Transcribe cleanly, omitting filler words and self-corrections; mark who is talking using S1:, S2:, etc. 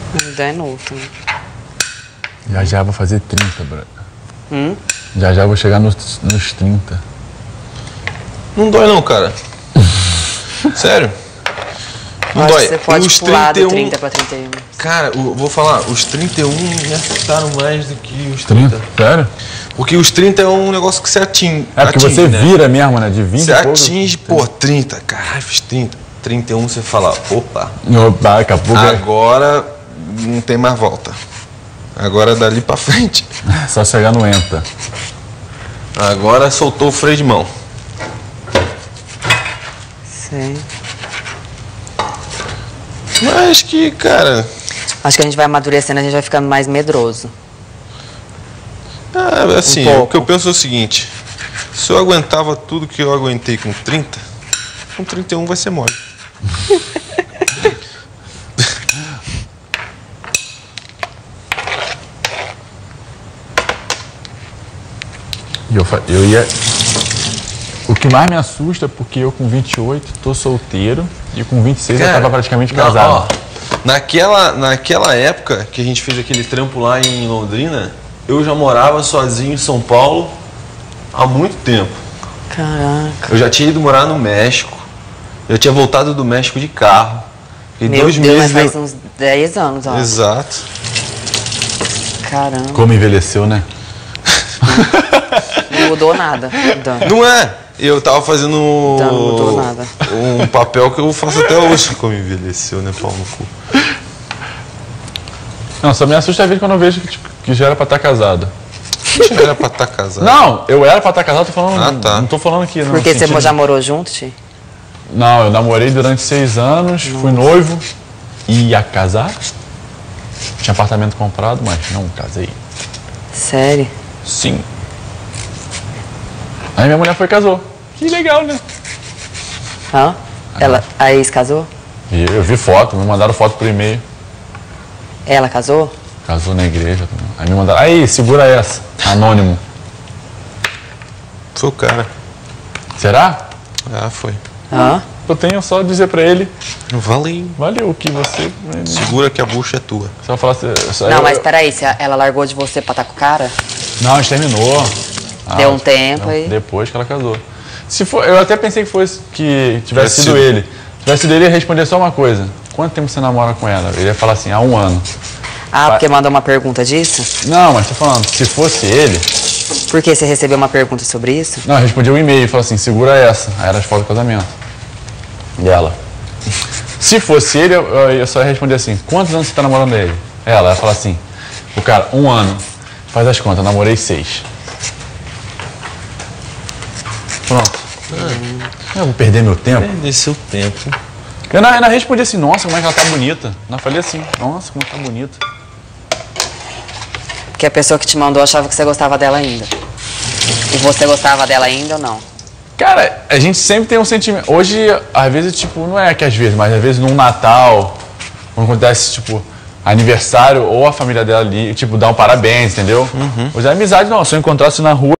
S1: Ainda é novo também.
S2: Já vou fazer 30, brother. Já vou chegar nos 30.
S3: Não dói não, cara. Sério. Não dói.
S1: Você pode
S3: os
S1: pular
S3: 31...
S1: do 30 pra 31.
S3: Cara, vou falar, os 31 me assustaram mais do que os 30.
S2: Sério?
S3: Porque os 30 é um negócio que você atinge.
S2: É porque você
S3: né?
S2: vira mesmo, né? De 20
S3: Você
S2: e pouco.
S3: atinge, pô, 30. Caralho, fiz 30. 31 você fala, opa.
S2: Opa, daqui a pouco
S3: Agora não tem mais volta. Agora dali pra frente.
S2: só chegar no ENTA.
S3: Agora soltou o freio de mão.
S1: Sei.
S3: Mas que, cara...
S1: Acho que a gente vai amadurecendo, a gente vai ficando mais medroso.
S3: Assim, o que eu penso é o seguinte. Se eu aguentava tudo que eu aguentei com 30, com 31 vai ser mole.
S2: E eu ia... O que mais me assusta é porque eu com 28 tô solteiro e com 26
S3: Cara,
S2: eu tava praticamente
S3: não,
S2: casado.
S3: ó, naquela época que a gente fez aquele trampo lá em Londrina, eu já morava sozinho em São Paulo há muito tempo.
S1: Caraca.
S3: Eu já tinha ido morar no México. Eu tinha voltado do México de carro. E
S1: Meu
S3: 2
S1: Deus,
S3: meses.
S1: mas faz uns 10 anos, ó.
S3: Exato.
S1: Caramba.
S2: Como envelheceu, né?
S1: Não mudou nada, Dan.
S3: Não é? Eu tava fazendo
S1: Não mudou nada.
S3: um papel que eu faço até hoje. Como envelheceu, né? Pau no cu.
S2: Não, só me assusta a vez quando eu vejo que já era pra estar casado.
S3: Já era pra estar casado.
S2: Não, eu era pra estar casado, tô falando.
S3: Ah, tá.
S2: Não tô falando aqui, não.
S1: Porque você
S2: sentindo-
S1: já morou junto, Ti?
S2: Não, eu namorei durante 6 anos, fui noivo, ia casar. Tinha apartamento comprado, mas não casei.
S1: Sério?
S2: Sim. Aí minha mulher foi e casou. Que legal, né?
S1: Hã? A ex casou?
S2: E eu vi foto, me mandaram foto por e-mail.
S1: Ela casou?
S2: Casou na igreja. Aí me mandaram, aí, segura essa. Anônimo.
S3: Foi o cara.
S2: Será?
S3: Ah, foi.
S1: Hã?
S2: Eu tenho só dizer pra ele,
S3: Valeu.
S2: valeu o que você...
S3: Segura que a bucha é tua.
S2: Só falar assim...
S1: Não, mas peraí, se ela largou de você pra estar com o cara?
S2: Não, a gente terminou.
S1: Deu um tempo aí.
S2: Depois que ela casou. Se for, eu até pensei que fosse que tivesse sido
S3: sido.
S2: ele. Se tivesse sido ele, ele ia responder só uma coisa. Quanto tempo você namora com ela? Ele ia falar assim, há 1 ano.
S1: Ah, porque mandou uma pergunta disso?
S2: Não, mas tô falando, se fosse ele...
S1: Por que você recebeu uma pergunta sobre isso?
S2: Não, eu respondi um e-mail e falou assim, segura essa. Aí era as fotos do casamento dela. Se fosse ele, eu só ia responder assim, quantos anos você tá namorando ele? Ela ia falar assim, o cara, 1 ano. Faz as contas, eu namorei 6. Pronto. Eu vou perder meu tempo.
S3: Perder seu tempo.
S2: Eu ainda respondi assim, nossa, como é que ela tá bonita. Eu falei assim, nossa, como tá bonita.
S1: Porque a pessoa que te mandou achava que você gostava dela ainda. E você gostava dela ainda ou não?
S2: Cara, a gente sempre tem um sentimento. Hoje, às vezes, tipo, não é que às vezes, mas às vezes num Natal, quando acontece, tipo, aniversário ou a família dela ali, tipo, dá um parabéns, entendeu? Hoje é amizade, não. Se eu encontrasse na rua,